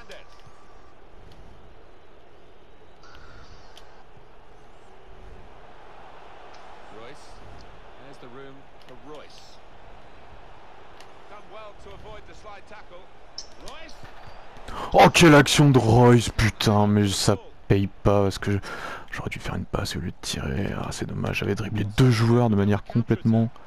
Oh, quelle action de Royce, putain, mais ça paye pas parce que j'aurais dû faire une passe au lieu de tirer. Ah, c'est dommage, j'avais dribblé deux joueurs de manière complètement